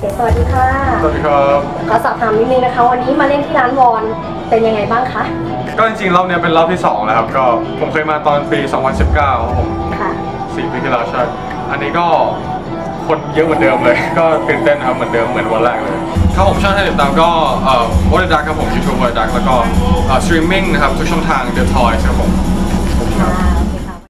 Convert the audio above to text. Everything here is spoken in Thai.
สวัสดีค่ะสวัสดีครับขอสอบถามนิดนึงนะคะวันนี้มาเล่นที่ร้านวอนเป็นยังไงบ้างคะก็จริงๆรอบนี้เป็นรอบที่2แล้วครับก็ผมเคยมาตอนปี 2019ครับผมค่ะ 4 ปีที่แล้วใช่อันนี้ก็คนเยอะเหมือนเดิมเลยก็ตื่นเต้นครับเหมือนเดิมเหมือนวันแรกเลยครับผมช่องทางติดตามก็วอลเลย์ดักครับผม YouTube วอลเลย์ดักแล้วก็สตรีมมิ่งนะครับทุกช่องทาง The Toys ครับผมค่ะ